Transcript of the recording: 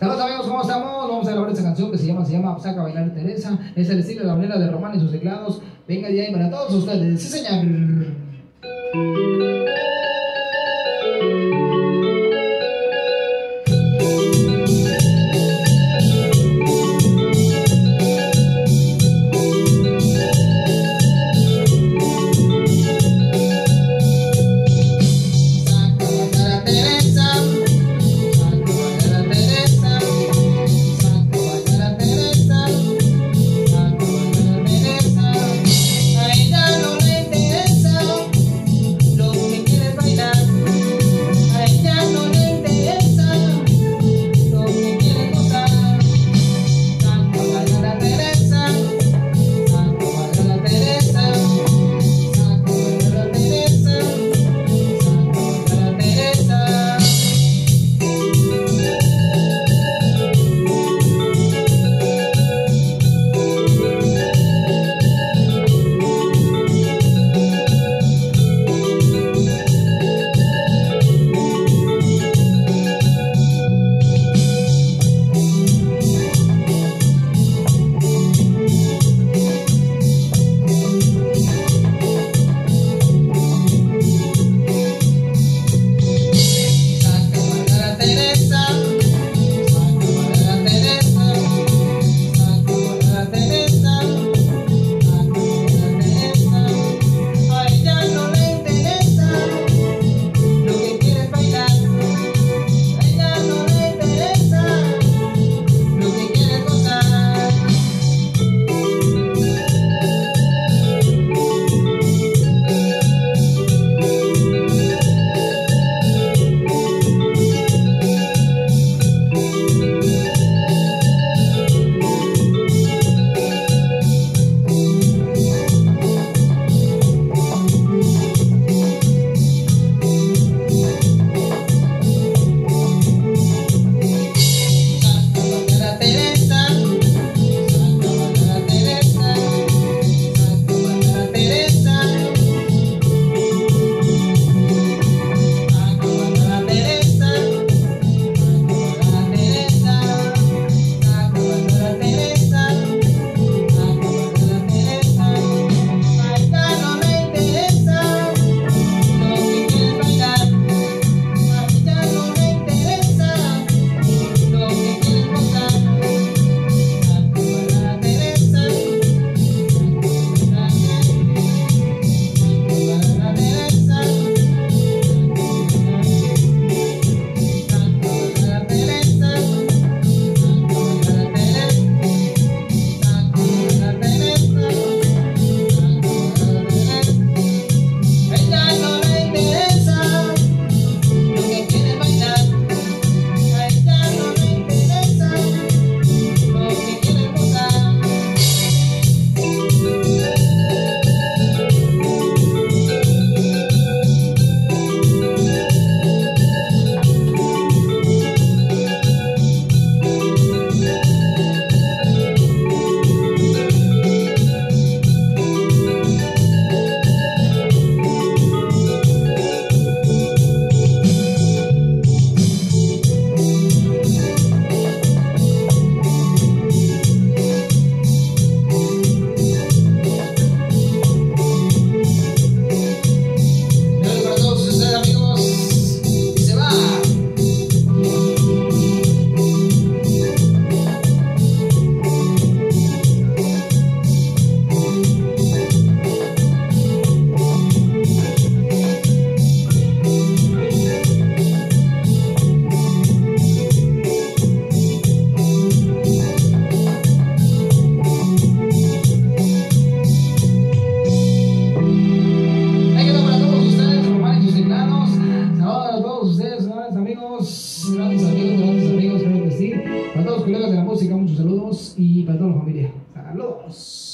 Saludos amigos, ¿cómo estamos? Vamos a grabar esta canción que se llama Saca a bailar Teresa. Es el estilo de la manera de Román y sus teclados. Venga de ahí para todos ustedes. Sí, señor. Grandes amigos, claro que sí. Para todos los colegas de la música, muchos saludos. Y para toda la familia, saludos.